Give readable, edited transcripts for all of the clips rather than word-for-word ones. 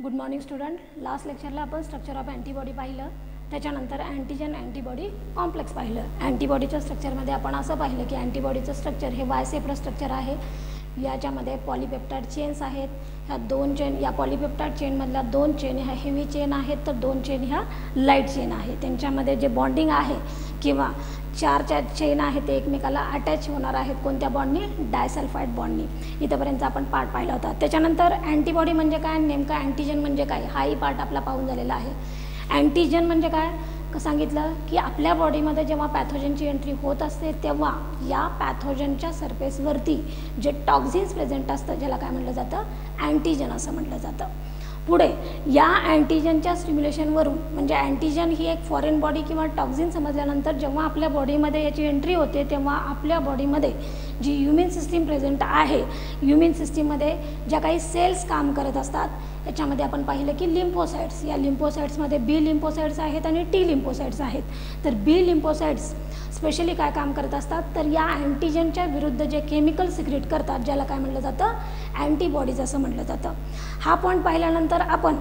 Good morning student. Last लेक्चरला आपण structure of antibody पाहिलं, त्याच्यानंतर अँटीजन अँटीबॉडी कॉम्प्लेक्स पाहिलं. अँटीबॉडीच्या स्ट्रक्चरमध्ये आपण असं पाहिलं की अँटीबॉडीचं स्ट्रक्चर हे वाय सेपरेट स्ट्रक्चर आहे. याच्यामध्ये पॉलीपेप्टाइड चेन्स आहेत. ह्या दोन चेन, या पॉलीपेप्टाइड चेनमधल्या दोन चेन ह्या हेवी चेन आहेत, तर दोन चेन ह्या लाईट चेन आहे. त्यांच्यामध्ये जे बॉन्डिंग आहे किंवा चार चेन आहेत ते एकमेकाला अटॅच होणार आहेत. कोणत्या बॉन्डनी? डायसल्फाइड बॉन्डनी. इथंपर्यंत आपण पार्ट पाहिला होता. त्याच्यानंतर अँटीबॉडी म्हणजे काय, नेमका अँटीजन म्हणजे काय, हाही पार्ट आपला पाहून झालेला आहे. अँटीजन म्हणजे काय सांगितलं की आपल्या बॉडीमध्ये जेव्हा पॅथोजनची एंट्री होत असते तेव्हा या पॅथोजनच्या सरफेसवरती जे टॉक्झिन्स प्रेझेंट असतं, ज्याला काय म्हटलं जातं, अँटीजन असं म्हटलं जातं. पुढे या अँटीजनच्या स्टिम्युलेशनवरून, म्हणजे अँटीजन ही एक फॉरेन बॉडी किंवा टॉक्झिन समजल्यानंतर जेव्हा आपल्या बॉडीमध्ये याची एंट्री होते तेव्हा आपल्या बॉडीमध्ये जी ह्युमन सिस्टीम प्रेझेंट आहे, ह्युमन सिस्टीममध्ये ज्या काही सेल्स काम करत असतात, याच्यामध्ये आपण पाहिलं की लिम्फोसाइट्स, या लिम्फोसाइट्समध्ये बी लिम्फोसाइट्स आहेत आणि टी लिम्फोसाइट्स आहेत. तर बी लिम्फोसाइट्स स्पेशली काय काम करत असतात, तर या अँटीजनच्या विरुद्ध जे केमिकल सिक्रेट करतात, ज्याला काय म्हटलं जातं, अँटीबॉडीज असं म्हटलं जातं. हा पॉईंट पाहिल्यानंतर आपण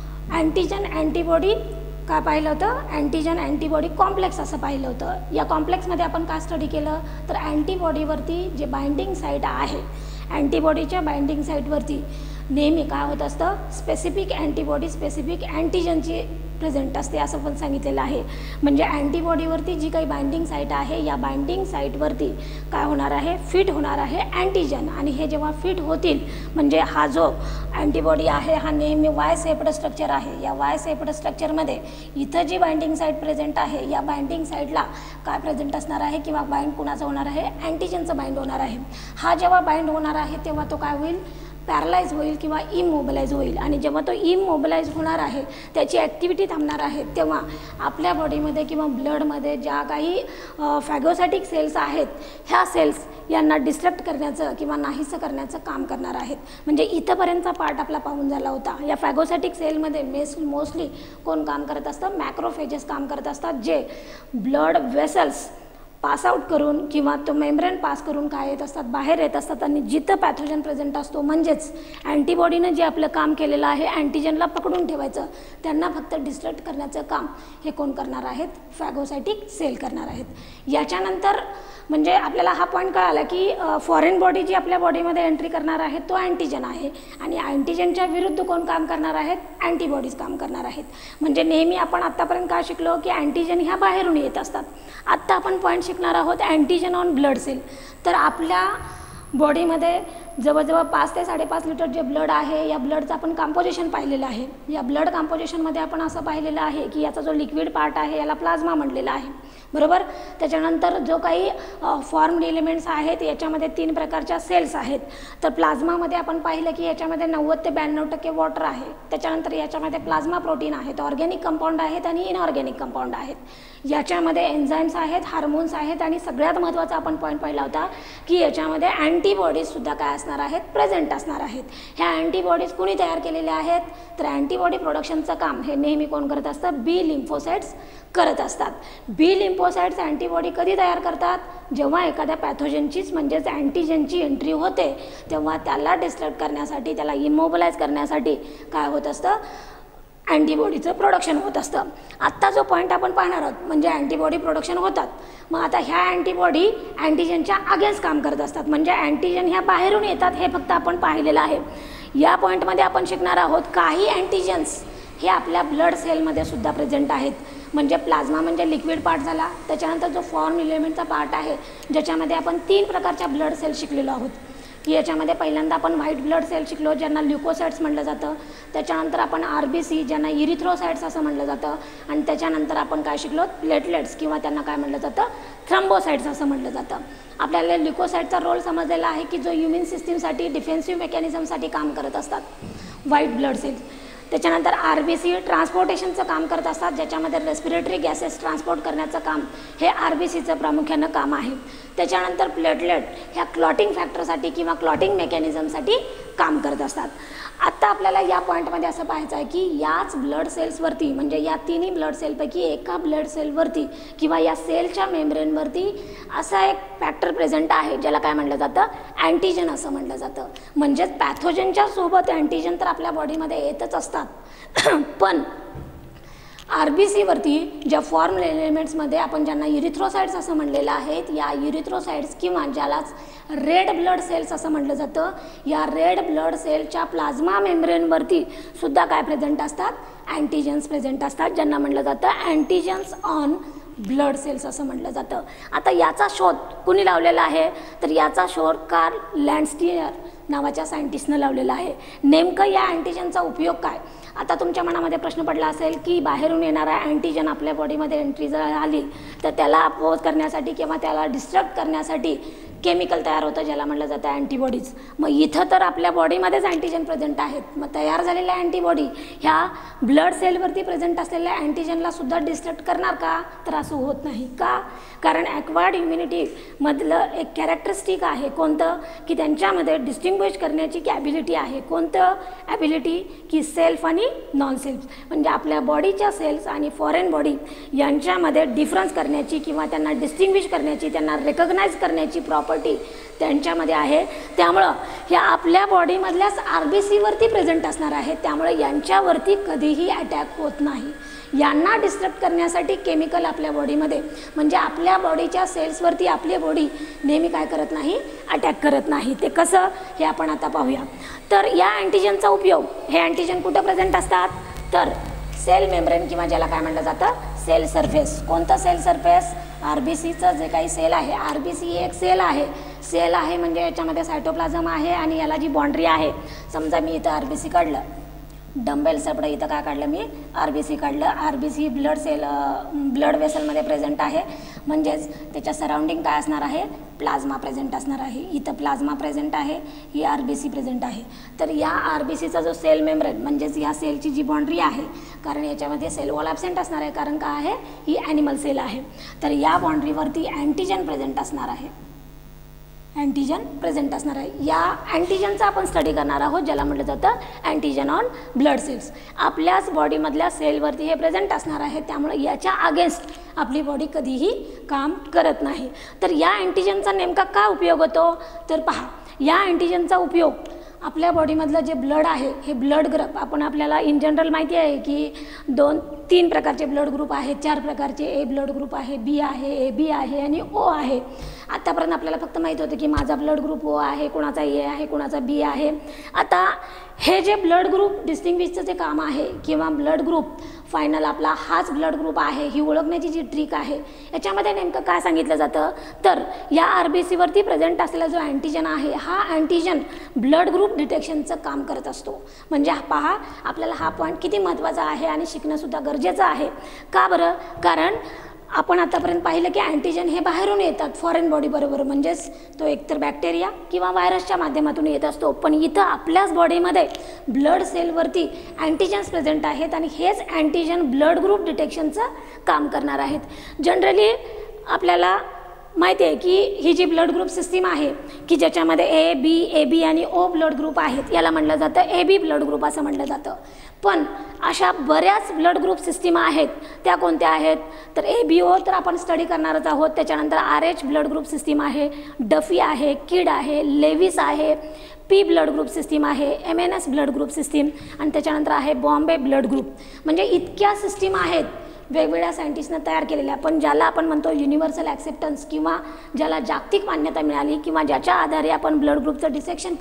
अँटीजन अँटीबॉडी काय पाहिलं होतं, अँटीजन अँटीबॉडी कॉम्प्लेक्स असं पाहिलं होतं. या कॉम्प्लेक्समध्ये आपण काय स्टडी केलं, तर अँटीबॉडीवरती जे बाइंडिंग साईट आहे, अँटीबॉडीच्या बाइंडिंग साईटवरती नेहमी काय होत असतं, स्पेसिफिक अँटीबॉडी स्पेसिफिक अँटीजनची प्रेझेंट असते असं पण सांगितलेलं आहे. म्हणजे अँटीबॉडीवरती जी काही बाइंडिंग साईट आहे, या बाइंडिंग साईटवरती काय होणार आहे, फिट होणार आहे अँटीजन. आणि हे जेव्हा फिट होतील, म्हणजे हा जो अँटीबॉडी आहे हा नेहमी वाय सेप्ड स्ट्रक्चर आहे. या वाय सेप्ड स्ट्रक्चरमध्ये इथं जी बाइंडिंग साईट प्रेझेंट आहे, या बाइंडिंग साईटला काय प्रेझेंट असणार आहे किंवा बाइंड कुणाचं होणार आहे, अँटीजनचं बाइंड होणार आहे. हा जेव्हा बाइंड होणार आहे तेव्हा तो काय होईल, पॅरलाइज होईल किंवा इमोबिलाइज होईल. आणि जेव्हा तो इमोबिलाइज होणार आहे, त्याची ॲक्टिव्हिटी थांबणार आहे, तेव्हा आपल्या बॉडीमध्ये किंवा ब्लडमध्ये ज्या काही फॅगोसायटिक सेल्स आहेत, ह्या सेल्स यांना डिस्ट्रक्ट करण्याचं किंवा नाहीसं करण्याचं काम करणार आहेत. म्हणजे इथंपर्यंतचा पार्ट आपला पाहून झाला होता. या फॅगोसायटिक सेलमध्ये मोस्टली कोण काम करत असतं, मॅक्रोफेजेस काम करत असतात, जे ब्लड वेसल्स पास आउट करून किंवा तो मेम्ब्रेन पास करून काय येत असतात, बाहेर येत असतात. आणि जिथं पॅथोजन प्रेझेंट असतो, म्हणजेच अँटीबॉडीनं जे आपलं काम केलेलं आहे अँटीजनला पकडून ठेवायचं, त्यांना फक्त डिस्ट्रक्ट करण्याचं काम हे कोण करणार आहेत, फॅगोसायटिक सेल करणार आहेत. याच्यानंतर म्हणजे आपल्याला हा पॉईंट कळाला की फॉरेन बॉडी जी आपल्या बॉडीमध्ये एंट्री करणार आहे तो अँटीजन आहे, आणि अँटीजनच्या विरुद्ध कोण काम करणार आहेत, अँटीबॉडीज काम करणार आहेत. म्हणजे नेहमी आपण आत्तापर्यंत काय शिकलो की अँटीजन ह्या बाहेरून येत असतात. आत्ता आपण पॉईंट शिकणार आहोत अँटीजन ऑन ब्लड सेल. तर आपल्या बॉडीमध्ये जवळजवळ 5 ते 5.5 लिटर जे ब्लड आहे, या ब्लडचं आपण कंपोजिशन पाहिलेलं आहे. या ब्लड कंपोजिशनमध्ये आपण असं पाहिलेलं आहे की याचा जो लिक्विड पार्ट आहे याला प्लाझ्मा म्हटलेला आहे, बरोबर. त्याच्यानंतर जो काही फॉर्म्ड एलिमेंट्स आहेत, याच्यामध्ये 3 प्रकारच्या सेल्स आहेत. तर प्लाझ्मामध्ये आपण पाहिलं की याच्यामध्ये 90 ते 92% वॉटर आहे. त्याच्यानंतर याच्यामध्ये प्लाझ्मा प्रोटीन आहेत, ऑर्गॅनिक कंपाऊंड आहेत आणि इनऑर्गॅनिक कंपाऊंड आहेत. याच्यामध्ये एन्झाईम्स आहेत, हार्मोन्स आहेत, आणि सगळ्यात महत्त्वाचा आपण पॉईंट पाहिला होता की याच्यामध्ये अँटीबॉडीजसुद्धा काय असणार आहेत, प्रेझेंट असणार आहेत. ह्या अँटीबॉडीज कोणी तयार केलेल्या आहेत, तर अँटीबॉडी प्रोडक्शनचं काम हे नेहमी कोण करत असतं, बी लिम्फोसाइट्स करत असतात. बी लिम्फोसाइट्स अँटीबॉडी कधी तयार करतात, जेव्हा एखाद्या पॅथोजनचीच म्हणजेच अँटीजनची एंट्री होते, तेव्हा त्याला डिस्ट्रक्ट करण्यासाठी, त्याला इमोबिलाइज करण्यासाठी काय होत असतं, अँटीबॉडीचं प्रोडक्शन होत असतं. आत्ता जो पॉईंट आपण पाहणार आहोत म्हणजे अँटीबॉडी प्रोडक्शन होतात. मग आता ह्या अँटीबॉडी अँटीजनच्या अगेन्स्ट काम करत असतात. म्हणजे अँटीजन ह्या बाहेरून येतात, हे फक्त आपण पाहिलेलं आहे. या पॉईंटमध्ये आपण शिकणार आहोत काही अँटीजन्स हे आपल्या ब्लड सेलमध्ये सुद्धा प्रेझेंट आहेत. म्हणजे प्लाझ्मा म्हणजे लिक्विड पार्ट झाला. त्याच्यानंतर जो फॉर्म एलिमेंटचा पार्ट आहे, ज्याच्यामध्ये आपण 3 प्रकारच्या ब्लड सेल शिकलेलो आहोत. की याच्यामध्ये पहिल्यांदा आपण व्हाईट ब्लड सेल शिकलो, ज्यांना ल्युकोसाइट्स म्हटलं जातं. त्याच्यानंतर आपण RBC, ज्यांना इरिथ्रोसाइट्स असं म्हटलं जातं. आणि त्याच्यानंतर आपण काय शिकलो, प्लेटलेट्स, किंवा त्यांना काय म्हटलं जातं, थ्रम्बोसाइट्स असं म्हटलं जातं. आपल्याला ल्युकोसाइटचा रोल समजलेला आहे की जो ह्युमन सिस्टीमसाठी डिफेन्सिव्ह मेकॅनिझमसाठी काम करत असतात, व्हाईट ब्लड सेल्स. त्याच्यानंतर RBC ट्रान्सपोर्टेशनचं काम करत असतात, ज्याच्यामध्ये रेस्पिरेटरी गॅसेस ट्रान्सपोर्ट करण्याचं काम हे RBCचं प्रामुख्यानं काम आहे. त्याच्यानंतर प्लेटलेट ह्या क्लॉटिंग फॅक्टरसाठी किंवा क्लॉटिंग मेकॅनिझमसाठी काम करत असतात. आत्ता आपल्याला या पॉईंटमध्ये असं पाहायचं आहे की याच ब्लड सेल्सवरती म्हणजे या तिन्ही ब्लड सेलपैकी एका ब्लड सेलवरती किंवा या सेलच्या मेम्ब्रेनवरती असा एक फॅक्टर प्रेझेंट आहे ज्याला काय म्हटलं जातं, अँटीजन असं म्हटलं जातं. म्हणजेच पॅथोजनच्या सोबत अँटीजन तर आपल्या बॉडीमध्ये येतच असतात पण RBCवरती ज्या फॉर्म एलिमेंट्समध्ये आपण ज्यांना युरिथ्रोसाइट्स असं म्हणलेलं आहे, या युरिथ्रोसाइट्स किंवा ज्यालाच रेड ब्लड सेल्स असं म्हटलं जातं, या रेड ब्लड सेलच्या प्लाझ्मा मेम्ब्रेनवरती सुद्धा काय प्रेझेंट असतात, अँटीजन्स प्रेझेंट असतात, ज्यांना म्हटलं जातं अँटीजन्स ऑन ब्लड सेल्स असं म्हटलं जातं. आता याचा शोध कुणी लावलेला आहे, तर याचा शोध कार्ल लँडस्टीयर नावाच्या सायंटिस्टनं लावलेला आहे. नेमकं या अँटीजनचा उपयोग काय. आता तुमच्या मनामध्ये प्रश्न पडला असेल की बाहेरून येणारा अँटीजन आपल्या बॉडीमध्ये एंट्री जर आली तर त्याला अपोज करण्यासाठी किंवा त्याला डिस्ट्रक्ट करण्यासाठी केमिकल तयार होतं ज्याला म्हटलं जातं अँटीबॉडीज. मग इथं तर आपल्या बॉडीमध्येच अँटीजन प्रेझेंट आहेत, मग तयार झालेल्या अँटीबॉडी ह्या ब्लड सेलवरती प्रेझेंट असलेल्या अँटीजनला सुद्धा डिस्ट्रक्ट करणार का, तर असं होत नाही. का, कारण ॲक्वायर्ड इम्युनिटीमधलं एक कॅरेक्टरिस्टिक आहे कोणतं, की त्यांच्यामध्ये डिस्टिंग्विश करण्याची ॲबिलिटी आहे. कोणतं ॲबिलिटी, की सेल्फ आणि नॉन सेल्फ, म्हणजे आपल्या बॉडीच्या सेल्स आणि फॉरेन बॉडी यांच्यामध्ये डिफरन्स करण्याची किंवा त्यांना डिस्टिंग्विश करण्याची, त्यांना रेकग्नाइज करण्याची प्रॉपर्टी त्यांच्यामध्ये आहे. त्यामुळं हे आपल्या बॉडीमधल्याच RBCवरती प्रेझेंट असणार आहे, त्यामुळे यांच्यावरती कधीही अटॅक होत नाही. यांना डिस्ट्रक्ट करण्यासाठी केमिकल आपल्या बॉडीमध्ये म्हणजे आपल्या बॉडीच्या सेल्सवरती आपली बॉडी नेहमी काय करत नाही, अटॅक करत नाही. ते कसं हे आपण आता पाहूया. तर या अँटीजनचा उपयोग, हे अँटीजन कुठं प्रेझेंट असतात, तर सेल मेम्ब्रेन किंवा ज्याला काय म्हटलं जातं, सेल सरफेस. कोणतं सेल सरफेस, RBCचं जे काही सेल आहे, RBC ही एक सेल आहे म्हणजे याच्यामध्ये सायटोप्लाझम आहे आणि याला जी बाउंड्री आहे, समजा मी इथं RBC काढलं, डंबेल सपडं इथं काय काढलं मी, RBC काढलं. RBC ब्लड वेसलमध्ये प्रेझेंट आहे, म्हणजेच त्याच्या सराउंडिंग काय असणार आहे, प्लाझ्मा प्रेझेंट असणार आहे. इथं प्लाझ्मा प्रेझेंट आहे, ही RBC प्रेझेंट आहे. तर या RBCचा जो सेल मेम्ब्रेन म्हणजेच या सेलची जी बाउंड्री आहे, कारण याच्यामध्ये सेल वॉल ॲब्सेंट असणार आहे, कारण काय आहे, ही ॲनिमल सेल आहे. तर या बाउंड्रीवरती अँटीजन प्रेझेंट असणार आहे, अँटीजन प्रेझेंट असणार आहे. या अँटीजनचा आपण स्टडी करणार आहोत ज्याला म्हटलं जातं अँटीजन ऑन ब्लड सेल्स. आपल्याच बॉडीमधल्या सेलवरती हे प्रेझेंट असणार आहे, त्यामुळे याच्या अगेन्स्ट आपली बॉडी कधीही काम करत नाही. तर या अँटीजनचा नेमका काय उपयोग होतो, तर पहा, या अँटीजनचा उपयोग आपल्या बॉडीमधलं जे ब्लड आहे हे ब्लड ग्रुप, आपल्याला इन जनरल माहिती आहे की 2-3 प्रकारचे ब्लड ग्रुप आहेत, 4 प्रकारचे. ए ब्लड ग्रुप आहे, बी आहे, AB आहे आणि O आहे. आत्तापर्यंत आपल्याला फक्त माहीत होतं की माझा ब्लड ग्रुप O आहे, कोणाचा ए आहे, कोणाचा बी आहे. आता हे जे ब्लड ग्रुप डिस्टिंग्विशचं जे काम आहे किंवा ब्लड ग्रुप फायनल आपला हाच ब्लड ग्रुप आहे, ही ओळखण्याची जी ट्रिक आहे, याच्यामध्ये नेमकं काय सांगितलं जातं, तर या RBCवरती प्रेझेंट असलेला जो अँटीजन आहे, हा अँटीजन ब्लड ग्रुप डिटेक्शनचं काम करत असतो. म्हणजे पहा, आपल्याला हा पॉईंट किती महत्त्वाचा आहे आणि शिकणंसुद्धा गरजेचं आहे. का बरं, कारण आपण आतापर्यंत पाहिलं की अँटीजन हे बाहेरून येतात फॉरेन बॉडीबरोबर, म्हणजेच तो एकतर बॅक्टेरिया किंवा व्हायरसच्या माध्यमातून येत असतो. पण इथं आपल्याच बॉडीमध्ये ब्लड सेलवरती अँटीजन्स प्रेझेंट आहेत आणि हेच अँटीजन ब्लड ग्रुप डिटेक्शनचं काम करणार आहेत. जनरली आपल्याला माहिती आहे की ही जी ब्लड ग्रुप सिस्टीम आहे की ज्याच्यामध्ये AB, AB आणि O ब्लड ग्रुप आहेत, याला म्हटलं जातं AB ब्लड ग्रुप असं म्हटलं जातं. पण अशा बऱ्याच ब्लड ग्रुप सिस्टीम आहेत, त्या कोणत्या आहेत, तर ABO तर आपण स्टडी करणारच आहोत. त्याच्यानंतर RH ब्लड ग्रुप सिस्टीम आहे, डफी आहे, किड आहे, लेविस आहे, P ब्लड ग्रुप सिस्टीम आहे, MNS ब्लड ग्रुप सिस्टीम आणि त्याच्यानंतर आहे बॉम्बे ब्लड ग्रुप. म्हणजे इतक्या सिस्टीम आहेत वेगवेगळ्या सायंटिस्टनं तयार केलेल्या, पण ज्याला आपण म्हणतो युनिव्हर्सल ॲक्सेप्टन्स किंवा ज्याला जागतिक मान्यता मिळाली किंवा ज्याच्या आधारे आपण ब्लड ग्रुपचं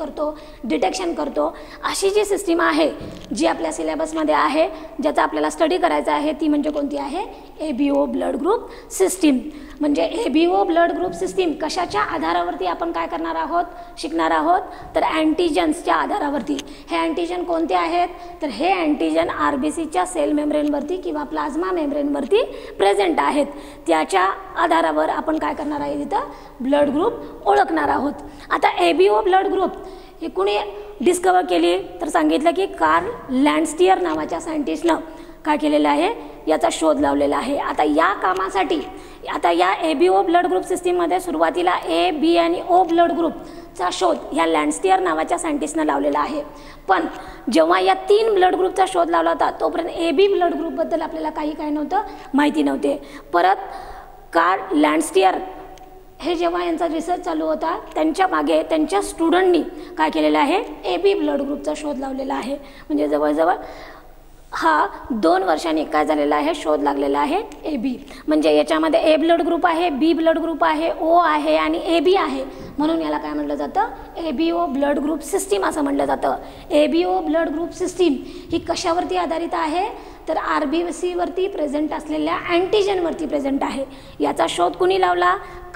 डिटेक्शन करतो, अशी जी सिस्टीम आहे जी आपल्या सिलेबसमध्ये आहे, ज्याचा आपल्याला स्टडी करायचा आहे, ती म्हणजे कोणती आहे, ABO ब्लड ग्रुप सिस्टीम. म्हणजे ABO ब्लड ग्रुप सिस्टीम कशाच्या आधारावरती आपण काय करणार आहोत, शिकणार आहोत, तर अँटीजन्सच्या आधारावरती. हे अँटीजन कोणते आहेत, तर हे अँटीजन RBCच्या सेल मेम्ब्रेनवरती किंवा प्लाझ्मा मेम्ब्रेनवरती प्रेझेंट आहेत. त्याच्या आधारावर आपण काय करणार आहे, तिथं ब्लड ग्रुप ओळखणार आहोत. आता ABO ब्लड ग्रुप हे कुणी डिस्कवर केली, तर सांगितलं की कार्ल लँडस्टीयर नावाच्या सायंटिस्टनं काय केलेलं आहे, याचा शोध लावलेला आहे. आता या कामासाठी, आता या ABO ब्लड ग्रुप सिस्टीममध्ये सुरुवातीला A, B आणि O ब्लड ग्रुप चा शोध ह्या लँडस्टियर नावाच्या सायंटिस्टनं लावलेला आहे. पण जेव्हा या 3 ब्लड ग्रुपचा शोध लावला होता तोपर्यंत AB ब्लड ग्रुपबद्दल आपल्याला काही नव्हतं, माहिती नव्हते. परत कार्ल लँडस्टियर हे जेव्हा यांचा रिसर्च चालू होता त्यांच्या मागे त्यांच्या स्टुडंटनी काय केलेलं आहे, AB ब्लड ग्रुपचा शोध लावलेला आहे. म्हणजे जवळजवळ हा 2 वर्षांनी काय झालेला आहे, शोध लागलेला आहे AB. म्हणजे याच्यामध्ये A ब्लड ग्रुप आहे, B ब्लड ग्रुप आहे, O आहे आणि AB आहे. म्हणून याला काय म्हटलं जातं, ABO ब्लड ग्रुप सिस्टीम असं म्हटलं जातं. ABO ब्लड ग्रुप सिस्टीम ही कशावरती आधारित आहे, तर RBC वरती प्रेझेंट असलेल्या अँटीजनवरती प्रेझेंट आहे. याचा शोध कुणी लावला,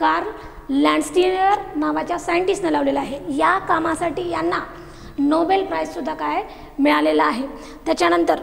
कार्ल लँडस्टियर नावाच्या सायंटिस्टनं लावलेला आहे. या कामासाठी यांना नोबेल प्राईजसुद्धा काय मिळालेला आहे. त्याच्यानंतर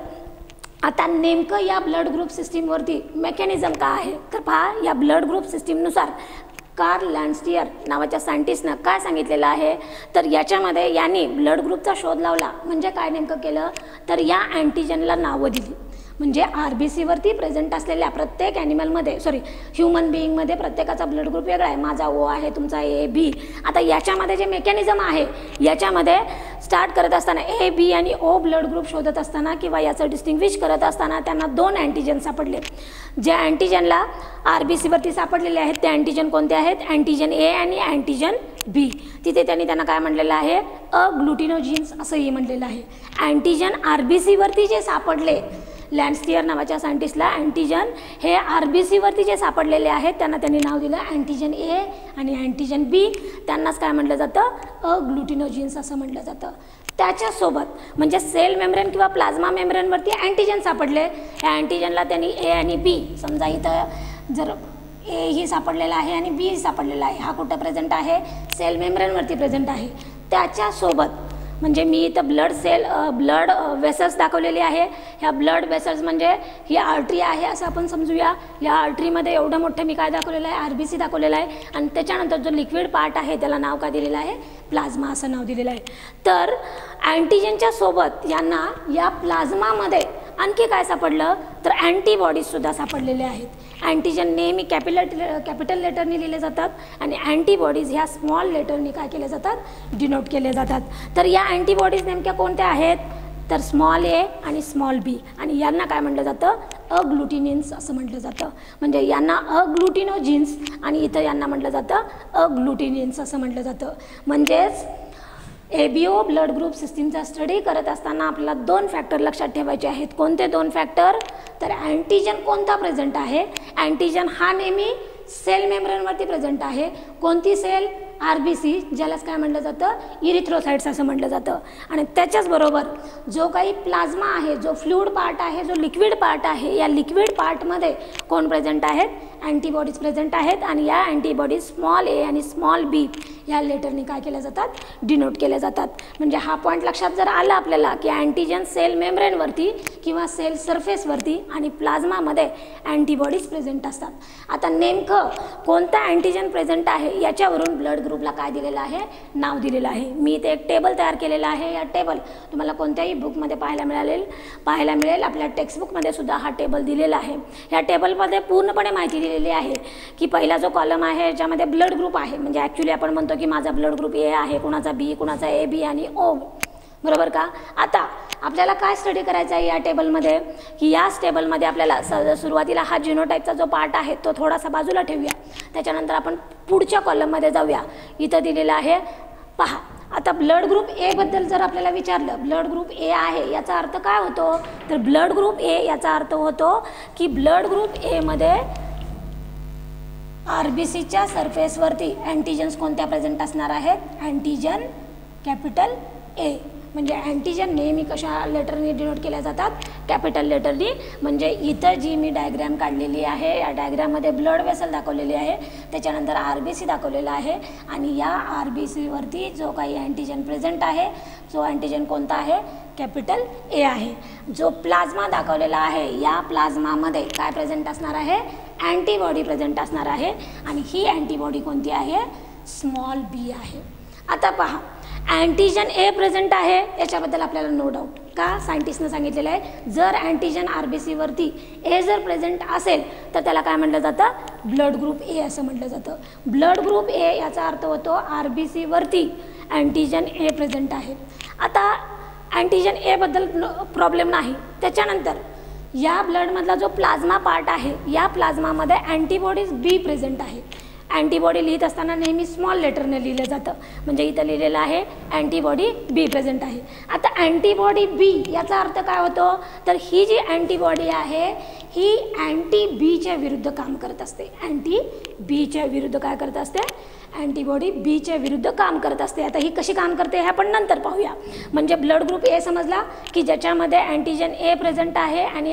आता नेमकं या ब्लड ग्रुप सिस्टीमवरती मेकॅनिझम काय आहे, तर पहा या ब्लड ग्रुप सिस्टीमनुसार कार्ल लँडस्टियर नावाच्या सायंटिस्टनं काय सांगितलेलं आहे, तर याच्यामध्ये यांनी ब्लड ग्रुपचा शोध लावला म्हणजे काय नेमकं केलं, तर या अँटीजनला नावं दिली. म्हणजे RBC वरती प्रेझेंट असलेल्या प्रत्येक ॲनिमलमध्ये ह्युमन बिईंगमध्ये प्रत्येकाचा ब्लड ग्रुप वेगळा आहे. माझा O आहे, तुमचा AB. आता याच्यामध्ये जे मेकॅनिझम आहे याच्यामध्ये स्टार्ट करत असताना AB आणि O ब्लड ग्रुप शोधत असताना किंवा याचं डिस्टिंग्विश करत असताना त्यांना 2 अँटीजन सापडले. ज्या अँटीजनला RBC वरती सापडलेले आहेत ते अँटीजन कोणते आहेत, अँटीजन A आणि अँटीजन B. तिथे त्यांना काय म्हटलेलं आहे, अग्लुटिनोजिन्स असंही म्हटलेलं आहे. अँटीजन RBC वरती जे सापडले लँडस्टियर नावाच्या सायंटिस्टला, अँटीजन हे RBC वरती जे सापडलेले आहेत त्यांनी नाव दिलं अँटीजन A आणि अँटीजन B. त्यांनाच काय म्हटलं जातं, अग्लुटिनोजिन्स असं म्हटलं जातं. त्याच्यासोबत म्हणजे सेल मेम्ब्रेन किंवा प्लाझ्मा मेम्ब्रेनवरती अँटीजन सापडले. या अँटीजनला त्यांनी A आणि B, समजा इथं जर A ही सापडलेला आहे आणि B सापडलेला आहे, हा कुठं प्रेझेंट आहे, सेल मेम्ब्रेनवरती प्रेझेंट आहे. त्याच्यासोबत म्हणजे मी इथं ब्लड वेसल्स दाखवलेली आहे. ह्या ब्लड वेसल्स म्हणजे ही आर्टरी आहे असं आपण समजूया. या आर्टरीमध्ये एवढं मोठं मी काय दाखवलेलं आहे, RBC दाखवलेलं आहे. आणि त्याच्यानंतर जो लिक्विड पार्ट आहे त्याला नाव काय दिलेलं आहे, प्लाझ्मा असं नाव दिलेलं आहे. तर अँटीजनच्या सोबत यांना या प्लाझ्मामध्ये आणखी काय सापडलं, तर अँटीबॉडीजसुद्धा सापडलेले आहेत. अँटीजन नेहमी कॅपिटल लेटरनी लिहिले जातात आणि अँटीबॉडीज ह्या स्मॉल लेटरनी काय केले जातात, डिनोट केले जातात. तर या अँटीबॉडीज नेमक्या कोणत्या आहेत, तर स्मॉल A आणि स्मॉल B. आणि यांना काय म्हटलं जातं, अग्लुटिनिन्स असं म्हटलं जातं. म्हणजे यांना अग्लुटिनोजिन्स आणि इथं यांना म्हटलं जातं अग्लुटिनिन्स असं म्हटलं जातं. म्हणजेच ABO ब्लड ग्रुप सिस्टीमचा स्टडी करत असताना आपल्याला 2 फॅक्टर लक्षात ठेवायचे आहेत. कोणते 2 फॅक्टर, तर अँटीजन कोणता प्रेझेंट आहे, अँटीजन हा नेहमी सेल मेम्ब्रेनवरती प्रेझेंट आहे. कोणती सेल, RBC, ज्यालाच काय म्हटलं जातं, इरिथ्रोसाइट्स असं म्हटलं जातं. आणि त्याच्याचबरोबर जो काही प्लाझ्मा आहे, जो फ्लुइड पार्ट आहे, जो लिक्विड पार्ट आहे, या लिक्विड पार्टमध्ये कोण प्रेझेंट आहेत, अँटीबॉडीज प्रेझेंट आहेत. आणि या अँटीबॉडीज स्मॉल A आणि स्मॉल B या लेटरनी काय केल्या जातात, डिनोट केल्या जातात. म्हणजे हा पॉईंट लक्षात जर आला आपल्याला की अँटीजन सेल मेम्ब्रेनवरती किंवा सेल सरफेसवरती आणि प्लाझ्मामध्ये अँटीबॉडीज प्रेझेंट असतात. आता नेमकं कोणता अँटीजन प्रेझेंट आहे याच्यावरून ब्लड ग्रुपला काय दिलेलं आहे, नाव दिलेलं आहे. मी इथे एक टेबल तयार केलेलं आहे. या टेबल तुम्हाला कोणत्याही बुकमध्ये पाहायला मिळेल. आपल्या टेक्स्टबुकमध्ये सुद्धा हा टेबल दिलेला आहे. या टेबलमध्ये पूर्णपणे माहिती दिलेली आहे की पहिला जो कॉलम आहे ज्यामध्ये ब्लड ग्रुप आहे, म्हणजे ॲक्च्युली आपण म्हणतो की माझा ब्लड ग्रुप A आहे, कुणाचा B, कुणाचा AB आणि O, बरोबर का. आता आपल्याला काय स्टडी करायचं आहे या टेबलमध्ये, की याच टेबलमध्ये आपल्याला सुरुवातीला हा जिनोटाईपचा जो पार्ट आहे तो थोडासा बाजूला ठेवूया. त्याच्यानंतर आपण पुढच्या कॉलममध्ये जाऊया. इथं दिलेलं आहे पहा. आता ब्लड ग्रुप A बद्दल जर आपल्याला विचारलं, ब्लड ग्रुप A आहे याचा अर्थ काय होतो, तर ब्लड ग्रुप A याचा अर्थ होतो की ब्लड ग्रुप A मध्ये RBCच्या सरफेसवरती अँटीजन्स कोणत्या प्रेझेंट असणार आहेत, अँटीजन कॅपिटल A. म्हणजे अँटीजन नेहमी कशा लेटरनी डिनोट केल्या जातात, कॅपिटल लेटरनी. म्हणजे इथं जी मी डायग्रॅम काढलेली आहे या डायग्रॅममध्ये ब्लड वेसल दाखवलेली आहे, त्याच्यानंतर RBC दाखवलेला आहे आणि या RBC वरती जो काही अँटीजन प्रेझेंट आहे, जो अँटीजन कोणता आहे, कॅपिटल A आहे. जो प्लाझ्मा दाखवलेला आहे या प्लाझ्मामध्ये काय प्रेझेंट असणार आहे, अँटीबॉडी प्रेझेंट असणार आहे आणि ही अँटीबॉडी कोणती आहे, स्मॉल B आहे. आता पहा अँटीजन ए प्रेझेंट आहे याच्याबद्दल आपल्याला नो डाऊट, का सायंटिस्टनं सांगितलेलं आहे जर अँटीजन RBC वरती ए जर प्रेझेंट असेल तर त्याला काय म्हटलं जातं, ब्लड ग्रुप ए असं म्हटलं जातं. ब्लड ग्रुप ए याचा अर्थ होतो RBC वरती अँटीजन ए प्रेझेंट आहे. आता अँटीजन ए बद्दल प्रॉब्लेम नाही. त्याच्यानंतर या ब्लडमधला जो प्लाझ्मा पार्ट आहे या प्लाझ्मामध्ये अँटीबॉडीज बी प्रेझेंट आहे. अँटीबॉडी लिहित असताना नेहमी स्मॉल लेटरने लिहिलं जातं, म्हणजे इथं लिहिलेलं आहे अँटीबॉडी बी प्रेझेंट आहे. आता अँटीबॉडी बी याचा अर्थ काय होतो, तर ही जी अँटीबॉडी आहे ही अँटी बीच्या विरुद्ध काम करत असते. अँटी बीच्या विरुद्ध काय करत असते, अँटीबॉडी बीच्या विरुद्ध काम करत असते. आता ही कशी काम करते हे आपण नंतर पाहूया. म्हणजे ब्लड ग्रुप ए समजला की ज्याच्यामध्ये अँटीजन ए प्रेझेंट आहे आणि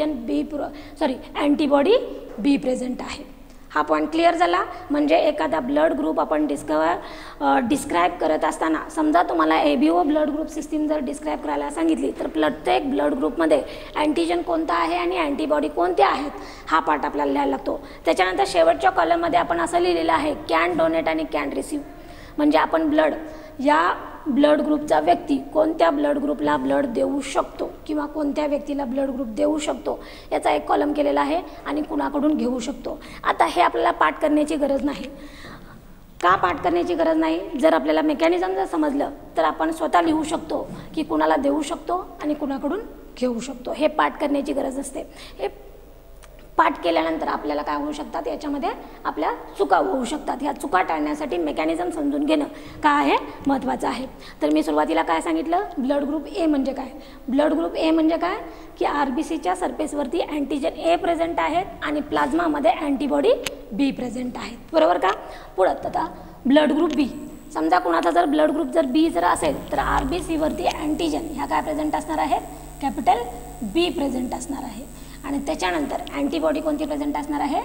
अँटीबॉडी बी प्रेझेंट आहे. हा पॉईंट क्लिअर झाला. म्हणजे एखादा ब्लड ग्रुप आपण डिस्क्राईब करत असताना समजा तुम्हाला ABO ब्लड ग्रुप सिस्टीम जर डिस्क्राईब करायला सांगितली तर प्रत्येक ब्लड ग्रुपमध्ये अँटीजन कोणता आहे आणि अँटीबॉडी कोणत्या आहेत हा पार्ट आपल्याला लिहायला लागतो. त्याच्यानंतर शेवटच्या कॉलममध्ये आपण असं लिहिलेलं आहे कॅन डोनेट आणि कॅन रिसीव. म्हणजे आपण ब्लड या ब्लड ग्रुपचा व्यक्ती कोणत्या ब्लड ग्रुपला ब्लड देऊ शकतो किंवा कोणत्या व्यक्तीला ब्लड ग्रुप देऊ शकतो याचा एक कॉलम केलेला आहे आणि कुणाकडून घेऊ शकतो. आता हे आपल्याला पाठ करण्याची गरज नाही. का पाठ करण्याची गरज नाही, जर आपल्याला मेकॅनिझम जर समजलं तर आपण स्वतः लिहू शकतो की कुणाला देऊ शकतो आणि कुणाकडून घेऊ शकतो. हे पाठ करण्याची गरज नसते. हे पाठ केल्यानंतर आपल्याला काय होऊ शकतात, याच्यामध्ये आपल्या चुका होऊ शकतात. ह्या चुका टाळण्यासाठी मेकॅनिझम समजून घेणं काय आहे, महत्त्वाचं आहे. तर मी सुरुवातीला काय सांगितलं, ब्लड ग्रुप ए म्हणजे काय. ब्लड ग्रुप ए म्हणजे काय की RBCच्या सरफेसवरती अँटीजन ए प्रेझेंट आहेत आणि प्लाझ्मामध्ये अँटीबॉडी बी प्रेझेंट आहेत. बरोबर का. पुढं आता ब्लड ग्रुप बी. समजा कुणाचा जर ब्लड ग्रुप जर बी जर असेल तर RBC वरती अँटीजन ह्या काय प्रेझेंट असणार आहेत, कॅपिटल बी प्रेझेंट असणार आहे. आणि त्याच्यानंतर अँटीबॉडी कोणती प्रेझेंट असणार आहे,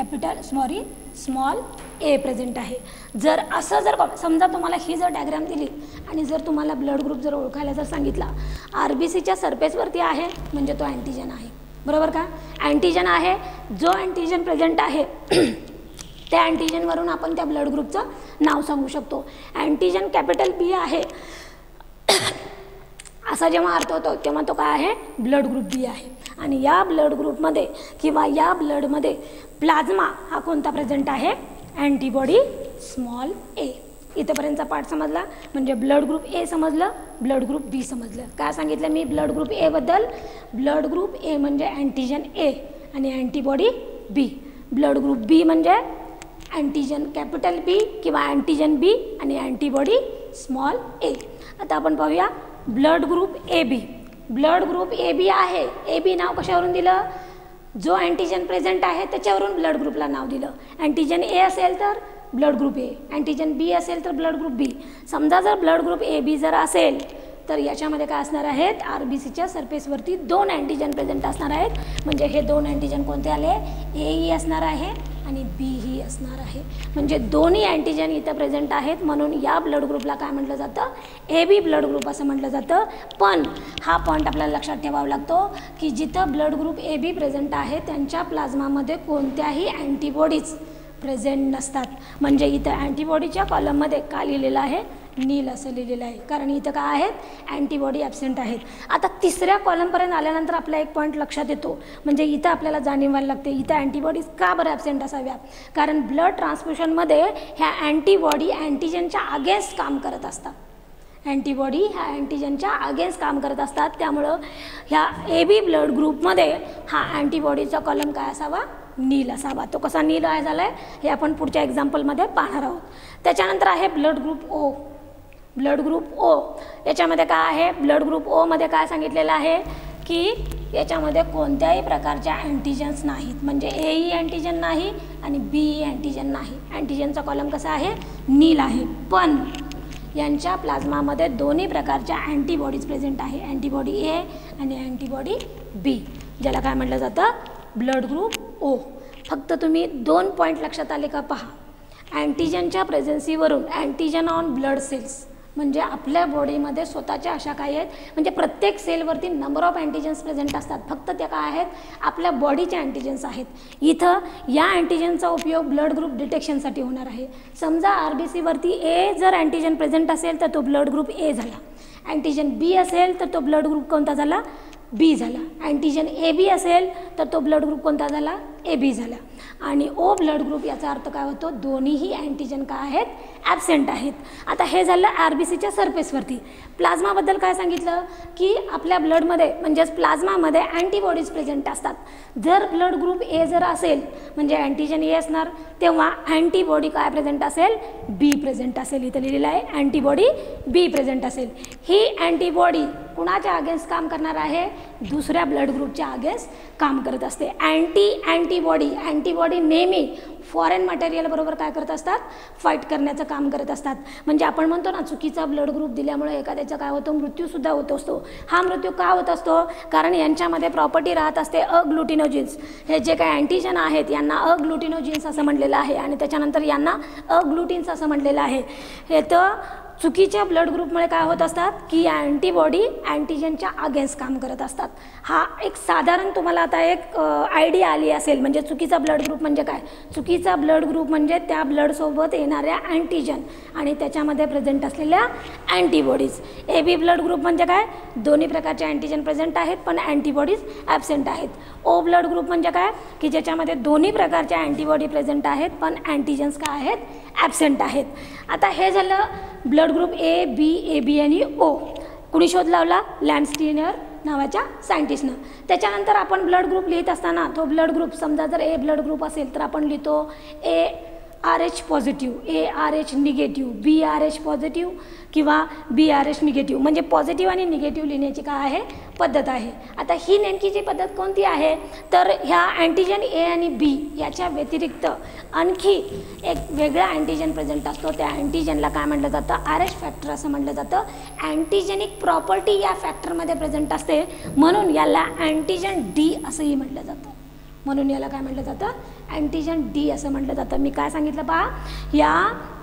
स्मॉल ए प्रेझेंट आहे. जर असं जर समजा तुम्हाला ही जर डायग्राम दिली आणि जर तुम्हाला ब्लड ग्रुप जर ओळखायला जर सांगितला RBCच्या सरफेसवरती आहे म्हणजे तो अँटीजन आहे. बरोबर का. अँटीजन आहे, जो अँटीजन प्रेझेंट आहे त्या अँटीजनवरून आपण त्या ब्लड ग्रुपचं नाव सांगू शकतो. अँटीजन कॅपिटल बी आहे असा जेव्हा अर्थ होतो तेव्हा तो काय आहे, ब्लड ग्रुप बी आहे. आणि या ब्लड ग्रुपमध्ये किंवा या ब्लडमध्ये प्लाझ्मा हा कोणता प्रेझेंट आहे, अँटीबॉडी स्मॉल ए. इथंपर्यंतचा पार्ट समजला. म्हणजे ब्लड ग्रुप ए समजलं, ब्लड ग्रुप बी समजलं. काय सांगितलं मी ब्लड ग्रुप ए बद्दल, ब्लड ग्रुप ए म्हणजे अँटीजन ए आणि antibody B. Blood group B म्हणजे अँटीजन कॅपिटल बी किंवा अँटीजन बी आणि अँटीबॉडी स्मॉल ए. आता आपण पाहूया blood group A B. Blood group A B आहे. ए बी नाव कशावरून दिलं, जो अँटीजन प्रेझेंट आहे त्याच्यावरून ब्लड ग्रुपला नाव दिलं. अँटीजन ए असेल तर blood group A, antigen B असेल तर ब्लड ग्रुप बी. समजा जर ब्लड ग्रुप ए बी जर असेल तर याच्यामध्ये काय असणार आहेत, RBCच्या सरफेसवरती 2 अँटीजन प्रेझेंट असणार आहेत. म्हणजे हे 2 अँटीजन कोणते आले, ए ही असणार आहे आणि बी ही असणार आहे. म्हणजे दोन्ही अँटीजन इथं प्रेझेंट आहेत म्हणून या ब्लड ग्रुपला काय म्हटलं जातं, AB ब्लड ग्रुप असं म्हटलं जातं. पण हा पॉईंट आपल्याला लक्षात ठेवावा लागतो की जिथं ब्लड ग्रुप AB प्रेझेंट आहे त्यांच्या प्लाझ्मामध्ये कोणत्याही अँटीबॉडीज प्रेझेंट नसतात. म्हणजे इथं अँटीबॉडीच्या कॉलममध्ये काय लिहिलेलं आहे, नील असं लिहिलेलं आहे, कारण इथं काय आहेत, अँटीबॉडी ॲब्सेंट आहेत. आता तिसऱ्या कॉलमपर्यंत आल्यानंतर आपला एक पॉईंट लक्षात येतो. म्हणजे इथं आपल्याला जाणीव व्हायला लागते इथं अँटीबॉडीज का बरं ॲब्सेंट असाव्या, कारण ब्लड ट्रान्सफ्युशनमध्ये ह्या अँटीबॉडी अँटीजनच्या अगेन्स्ट काम करत असतात. अँटीबॉडी ह्या अँटीजनच्या अगेन्स्ट काम करत असतात. त्यामुळं ह्या AB ब्लड ग्रुपमध्ये हा अँटीबॉडीचा कॉलम काय असावा, नील असावा. तो कसा नील आहे झाला आहे हे आपण पुढच्या एक्झाम्पलमध्ये पाहणार आहोत. त्याच्यानंतर आहे blood group O. Blood group O याच्यामध्ये काय आहे, ब्लड ग्रुप ओमध्ये काय सांगितलेलं आहे की याच्यामध्ये कोणत्याही प्रकारच्या अँटीजन्स नाहीत. म्हणजे ए अँटीजन नाही आणि बी अँटीजन नाही. अँटीजनचा कॉलम कसा आहे, नील आहे. पण यांच्या प्लाझ्मामध्ये दोन्ही प्रकारच्या अँटीबॉडीज प्रेझेंट आहे, अँटीबॉडी ए आणि अँटीबॉडी बी, ज्याला काय म्हटलं जातं, ब्लड ग्रुप ओ. फक्त तुम्ही 2 पॉईंट लक्षात आले का पहा. अँटीजनच्या प्रेझेन्सीवरून अँटीजन ऑन ब्लड सेल्स म्हणजे आपल्या बॉडीमध्ये स्वतःच्या अशा काही आहेत, म्हणजे प्रत्येक सेलवरती नंबर ऑफ अँटीजन्स प्रेझेंट असतात, फक्त त्या काय आहेत, आपल्या बॉडीचे अँटीजन्स आहेत. इथं या अँटीजनचा उपयोग ब्लड ग्रुप डिटेक्शनसाठी होणार आहे. समजा RBCवरती ए जर अँटीजन प्रेझेंट असेल तर तो ब्लड ग्रुप ए झाला, अँटीजन बी असेल तर तो ब्लड ग्रुप कोणता झाला, बी झाला, अँटीजन AB असेल तर तो ब्लड ग्रुप कोणता झाला, AB झाला. आणि O ब्लड ग्रुप याचा अर्थ काय होतो, दोन्हीही अँटीजन काय आहेत, ॲबसेंट आहेत. आता हे झालं RBCच्या सरफेसवरती. प्लाझ्माबद्दल काय सांगितलं की आपल्या ब्लडमध्ये म्हणजेच प्लाझ्मामध्ये अँटीबॉडीज प्रेझेंट असतात. जर ब्लड ग्रुप ए जर असेल म्हणजे अँटीजन ए असणार, तेव्हा अँटीबॉडी काय प्रेझेंट असेल, बी प्रेझेंट असेल. इथं लिहिलेलं आहे अँटीबॉडी बी प्रेझेंट असेल. ही अँटीबॉडी कुणाच्या अगेन्स्ट काम करणार आहे, दुसऱ्या ब्लड ग्रुपच्या अगेन्स्ट काम करत असते. अँटीबॉडी नेहमी फॉरेन मटेरियल बरोबर काय करत असतात, फाईट करण्याचं काम करत असतात. म्हणजे आपण म्हणतो ना, चुकीचा ब्लड ग्रुप दिल्यामुळे एखाद्याचा काय होतो, मृत्यूसुद्धा होत असतो. हा मृत्यू का होत असतो, कारण यांच्यामध्ये प्रॉपर्टी राहत असते अग्लुटिनोजिन्स. हे जे काही अँटीजन आहेत यांना अग्लुटिनोजिन्स असं म्हणलेलं आहे आणि त्याच्यानंतर यांना अग्लुटिन्स असं म्हणलेलं आहे. हे तर चुकीच्या ब्लड ग्रुपमुळे काय होत असतात की या अँटीबॉडी अँटीजनच्या अगेन्स्ट काम करत असतात. हा एक साधारण तुम्हाला आता एक आयडिया आली असेल. म्हणजे चुकीचा ब्लड ग्रुप म्हणजे काय, चुकीचा ब्लड ग्रुप म्हणजे त्या ब्लडसोबत येणाऱ्या अँटीजन आणि त्याच्यामध्ये प्रेझेंट असलेल्या अँटीबॉडीज. AB ब्लड ग्रुप म्हणजे काय, दोन्ही प्रकारचे अँटीजन प्रेझेंट आहेत पण अँटीबॉडीज ॲबसेंट आहेत. O ब्लड ग्रुप म्हणजे काय की ज्याच्यामध्ये दोन्ही प्रकारच्या अँटीबॉडी प्रेझेंट आहेत पण अँटीजन्स काय आहेत, ॲबसेंट आहेत. आता हे झालं blood group A, B, AB आणि O. कुणी शोध लावला, लँडस्टीनर नावाच्या सायंटिस्टनं. त्याच्यानंतर आपण ब्लड ग्रुप लिहित असताना तो ब्लड ग्रुप समजा जर A ब्लड ग्रुप असेल तर आपण लिहितो ARH positive, ARH negative, BRH positive किंवा BRH निगेटिव्ह. म्हणजे पॉझिटिव्ह आणि निगेटिव्ह लिहिण्याची काय आहे, पद्धत आहे. आता ही नेमकी जी पद्धत कोणती आहे, तर ह्या अँटीजन A आणि B याच्या व्यतिरिक्त आणखी एक वेगळा अँटीजन प्रेझेंट असतो. त्या अँटीजनला काय म्हटलं जातं, RH फॅक्टर असं म्हटलं जातं. अँटीजेनिक प्रॉपर्टी या फॅक्टरमध्ये प्रेझेंट असते म्हणून याला अँटीजन D असंही म्हटलं जातं. म्हणून याला काय म्हटलं जातं, अँटीजन D असं म्हटलं जातं. मी काय सांगितलं पहा, या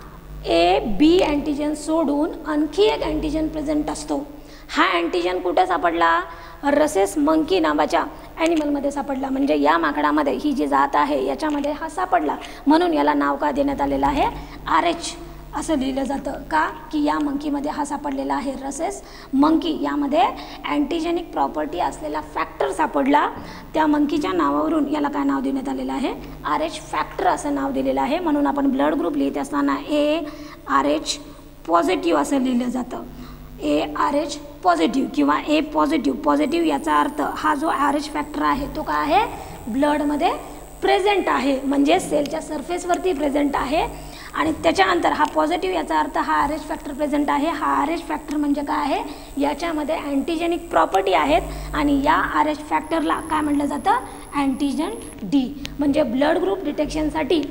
AB अँटीजन सोडून आणखी एक अँटीजन प्रेझेंट असतो. हा अँटीजन कुठे सापडला, रसेस मंकी नावाच्या ॲनिमलमध्ये सापडला. म्हणजे या माकडामध्ये ही जी जात आहे याच्यामध्ये हा सापडला म्हणून याला नाव का देण्यात आलेलं आहे, RH असं लिहिलं जातं. का की या मंकीमध्ये हा सापडलेला आहे रसेस मंकी. यामध्ये अँटीजेनिक प्रॉपर्टी असलेला फॅक्टर सापडला. त्या मंकीच्या नावावरून याला काय नाव देण्यात आलेलं आहे, RH फॅक्टर असं नाव दिलेलं आहे. म्हणून आपण ब्लड ग्रुप लिहित असताना ARH पॉझिटिव्ह असं लिहिलं जातं. ARH पॉझिटिव्ह किंवा A पॉझिटिव्ह याचा अर्थ हा जो RH फॅक्टर आहे तो काय आहे, ब्लडमध्ये प्रेझेंट आहे. म्हणजे सेलच्या सरफेसवरती प्रेझेंट आहे. आणि त्याच्यानंतर हा पॉझिटिव्ह याचा अर्थ हा RH फॅक्टर प्रेझेंट आहे. हा RH फॅक्टर म्हणजे काय आहे, याच्यामध्ये अँटीजेनिक प्रॉपर्टी आहेत आणि या RH फॅक्टरला काय म्हटलं जातं, अँटीजन D. म्हणजे ब्लड ग्रुप डिटेक्शनसाठी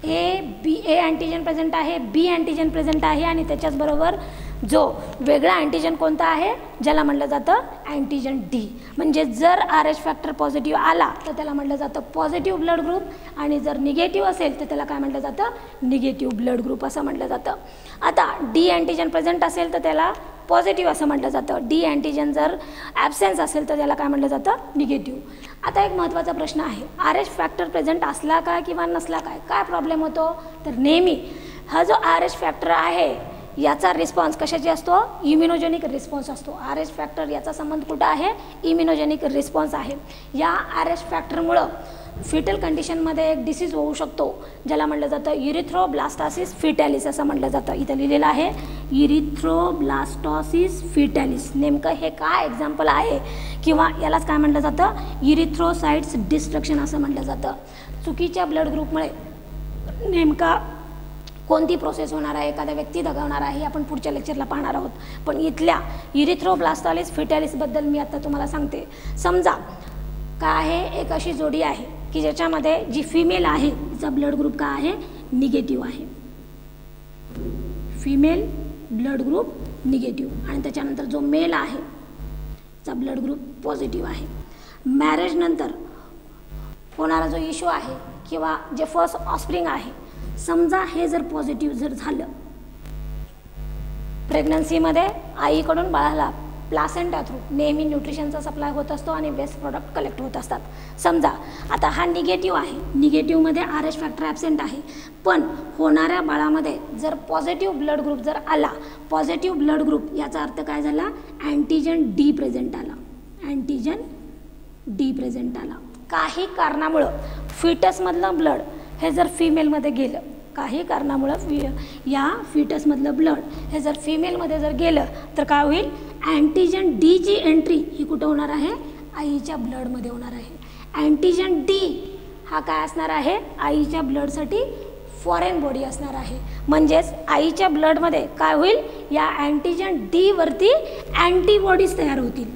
A अँटीजन प्रेझेंट आहे, B अँटीजन प्रेझेंट आहे आणि त्याच्याचबरोबर जो वेगळा अँटीजन कोणता आहे, ज्याला म्हटलं जातं अँटीजन D. म्हणजे जर RH फॅक्टर पॉझिटिव्ह आला तर त्याला म्हटलं जातं पॉझिटिव्ह ब्लड ग्रुप आणि जर निगेटिव्ह असेल तर त्याला काय म्हटलं जातं, निगेटिव्ह ब्लड ग्रुप असं म्हटलं जातं. आता D अँटीजन प्रेझेंट असेल तर त्याला पॉझिटिव्ह असं म्हटलं जातं. D अँटीजन जर ॲबसेन्स असेल तर त्याला काय म्हटलं जातं, निगेटिव्ह. आता एक महत्त्वाचा प्रश्न आहे, RH फॅक्टर प्रेझेंट असला काय किंवा नसला काय प्रॉब्लेम होतो, तर नेहमी हा जो RH फॅक्टर आहे याचा रिस्पॉन्स कशाची असतो, इम्युनोजेनिक रिस्पॉन्स असतो. RH फॅक्टर याचा संबंध कुठं आहे, इम्युनोजेनिक रिस्पॉन्स आहे. या RH फॅक्टरमुळं फिटल कंडिशनमध्ये एक डिसीज होऊ शकतो ज्याला म्हटलं जातं इरिथ्रोब्लास्टोसिस फिटॅलिस असं म्हटलं जातं. इथं लिहिलेलं आहे इरिथ्रोब्लास्टोसिस फिटॅलिस. नेमकं हे काय एक्झाम्पल आहे किंवा यालाच काय म्हटलं जातं, इरिथ्रोसाइट्स डिस्ट्रक्शन असं म्हटलं जातं. चुकीच्या ब्लड ग्रुपमुळे नेमका कोणती प्रोसेस होणार आहे, एखादा व्यक्ती दगावणार आहे, आपण पुढच्या लेक्चरला पाहणार आहोत. पण इथल्या इरिथ्रोब्लास्टोसिस फिटॅलिसबद्दल मी आता तुम्हाला सांगते. समजा काय आहे, एक अशी जोडी आहे की ज्याच्यामध्ये जी फिमेल आहे तिचा ब्लड ग्रुप काय आहे, निगेटिव्ह आहे. फिमेल ब्लड ग्रुप निगेटिव्ह आणि त्याच्यानंतर जो मेल आहे त्याचा ब्लड ग्रुप पॉझिटिव्ह आहे. मॅरेज नंतर होणारा जो इश्यू आहे किंवा जे फर्स्ट ऑफस्प्रिंग आहे, समजा हे जर पॉझिटिव्ह जर झालं प्रेग्नन्सीमध्ये आईकडून बाळाला प्लासेंटा थ्रू नेहमी न्यूट्रिशनचा सप्लाय होत असतो आणि वेस्ट प्रोडक्ट कलेक्ट होत असतात. समजा आता हा निगेटिव्ह आहे, निगेटिव्हमध्ये RH फॅक्टर ॲबसेंट आहे, पण होणाऱ्या बाळामध्ये जर पॉझिटिव्ह ब्लड ग्रुप जर आला, पॉझिटिव्ह ब्लड ग्रुप याचा अर्थ काय झाला, अँटीजन डी प्रेझेंट आला, अँटीजन डी प्रेझेंट आला. काही कारणामुळं फिटसमधलं ब्लड हे जर फिमेलमध्ये गेलं, काही कारणामुळं या फिटसमधलं ब्लड हे जर फिमेलमध्ये जर गेलं तर काय होईल, अँटीजन डीची एंट्री ही कुठं होणार आहे, आईच्या ब्लडमध्ये होणार आहे. अँटीजन डी हा काय असणार आहे, आईच्या ब्लडसाठी फॉरेन बॉडी असणार आहे. म्हणजेच आईच्या ब्लडमध्ये काय होईल, या अँटीजन डी वरती अँटीबॉडीज तयार होतील,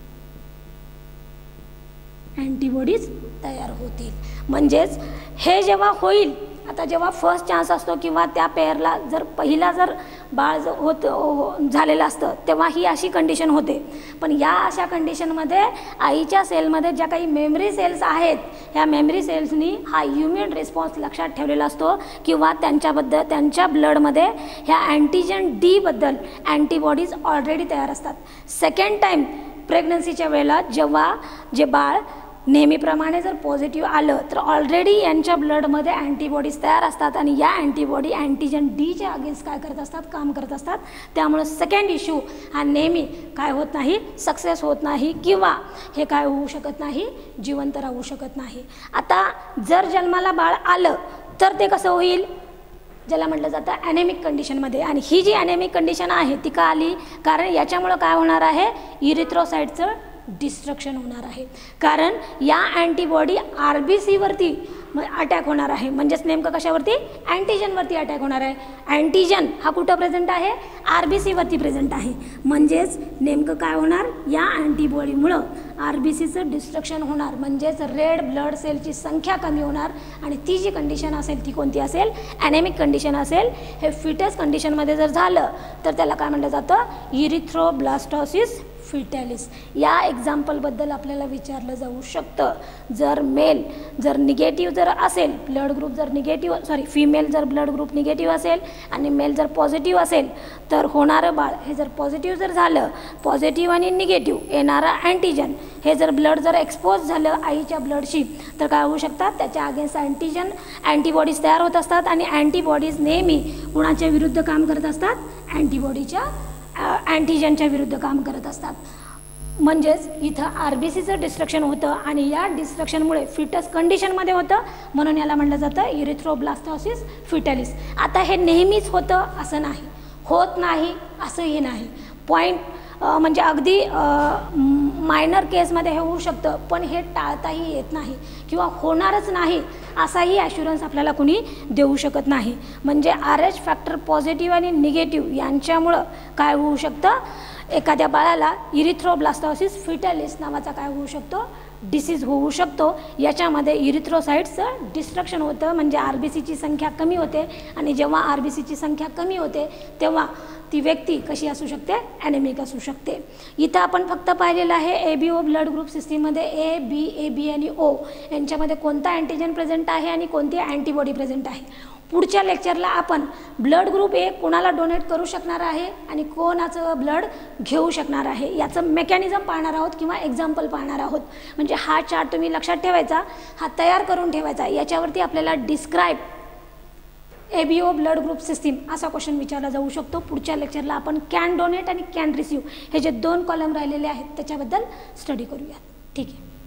अँटीबॉडीज तयार होतील. म्हणजेच हे जेव्हा होईल, आता जेव्हा फर्स्ट चान्स असतो किंवा त्या पेअरला जर पहिला जर बाळ झालेलं असतं तेव्हा ही अशी कंडिशन होते. पण या अशा कंडिशनमध्ये आईच्या सेलमध्ये ज्या काही मेमरी सेल्स आहेत, ह्या मेमरी सेल्सनी हा इम्युन रिस्पॉन्स लक्षात ठेवलेला असतो किंवा त्यांच्या ब्लडमध्ये ह्या अँटीजन डीबद्दल अँटीबॉडीज ऑलरेडी तयार असतात. सेकंड टाईम प्रेग्नन्सीच्या वेळेला जेव्हा जे बाळ नेहमीप्रमाणे जर पॉझिटिव्ह आलं तर ऑलरेडी यांच्या ब्लडमध्ये अँटीबॉडीज तयार असतात आणि या अँटीबॉडी अँटीजन डीच्या अगेन्स्ट काय करत असतात, काम करत असतात. त्यामुळं सेकंड इश्यू हा नेहमी काय होत नाही, सक्सेस होत नाही किंवा हे काय होऊ शकत नाही, जिवंत राहू शकत नाही. आता जर जन्माला बाळ आलं तर ते कसं होईल, ज्याला म्हटलं जातं ॲनेमिक कंडिशनमध्ये. आणि ही जी ॲनेमिक कंडिशन आहे ती का आली, कारण याच्यामुळं काय होणार आहे, इरिथ्रोसाईटचं डिस्ट्रक्शन होणार आहे. कारण या अँटीबॉडी RBCवरती अटॅक होणार आहे. म्हणजेच नेमकं कशावरती, अँटीजनवरती अटॅक होणार आहे. अँटीजन हा कुठं प्रेझेंट आहे, RBCवरती प्रेझेंट आहे. म्हणजेच नेमकं काय होणार, या अँटीबॉडीमुळं RBCचं डिस्ट्रक्शन होणार. म्हणजेच रेड ब्लड सेलची संख्या कमी होणार आणि ती जी कंडिशन असेल ती कोणती असेल, ॲनेमिक कंडिशन असेल. हे फिटस कंडिशनमध्ये जर झालं तर त्याला काय म्हटलं जातं, इरिथ्रोब्लास्टोसिस फिटॅलिस. या एक्झाम्पलबद्दल आपल्याला विचारलं जाऊ शकतं. जर मेल जर निगेटिव्ह जर असेल, ब्लड ग्रुप जर फिमेल जर ब्लड ग्रुप निगेटिव्ह असेल आणि मेल जर पॉझिटिव्ह असेल तर होणारं बाळ हे जर पॉझिटिव्ह जर झालं, पॉझिटिव्ह आणि निगेटिव्ह येणारा अँटीजन हे जर ब्लड जर एक्सपोज झालं आईच्या ब्लडशी तर काय होऊ शकतात, त्याच्या अगेन्स्ट अँटीबॉडीज तयार होत असतात आणि अँटीबॉडीज नेहमी कुणाच्या विरुद्ध काम करत असतात, अँटीजनच्या विरुद्ध काम करत असतात. म्हणजेच इथं RBCचं डिस्ट्रक्शन होतं आणि या डिस्ट्रक्शनमुळे फिटस कंडिशनमध्ये होतं, म्हणून याला म्हटलं जातं इरिथ्रोब्लास्टोसिस फिटॅलिस. आता हे नेहमीच होतं असं नाही, होत नाही असंही नाही. पॉईंट म्हणजे अगदी मायनर केसमध्ये हे होऊ शकतं, पण हे टाळताही येत नाही किंवा होणारच नाही असाही ॲश्युरन्स आपल्याला कुणी देऊ शकत नाही. म्हणजे RH फॅक्टर पॉझिटिव्ह आणि निगेटिव्ह यांच्यामुळं काय होऊ शकतं, एखाद्या बाळाला इरिथ्रोब्लास्टोसिस फिटॅलिस नावाचा काय होऊ शकतो, डिसीज होऊ शकतो. याच्यामध्ये इरिथ्रोसाईट्सचं डिस्ट्रक्शन होतं, म्हणजे RBCची संख्या कमी होते आणि जेव्हा RBCची संख्या कमी होते तेव्हा ती व्यक्ती कशी असू शकते, ॲनेमिक असू शकते. इथं आपण फक्त पाहिलेलं आहे ABO ब्लड ग्रुप सिस्टीममध्ये A, B आणि O यांच्यामध्ये कोणता अँटीजन प्रेझेंट आहे आणि कोणती अँटीबॉडी प्रेझेंट आहे. पुढच्या लेक्चरला आपण ब्लड ग्रुप A कोणाला डोनेट करू शकणार आहे आणि कोणाचं ब्लड घेऊ शकणार आहे याचं मेकॅनिझम पाहणार आहोत किंवा एक्झाम्पल पाहणार आहोत. म्हणजे हा चार्ट तुम्ही लक्षात ठेवायचा, हा तयार करून ठेवायचा. याच्यावरती आपल्याला describe ABO blood group system असा क्वेश्चन विचारला जाऊ शकतो. पुढच्या लेक्चरला आपण कॅन डोनेट आणि कॅन रिसीव हे जे 2 कॉलम राहिलेले आहेत त्याच्याबद्दल स्टडी करूया. ठीक आहे.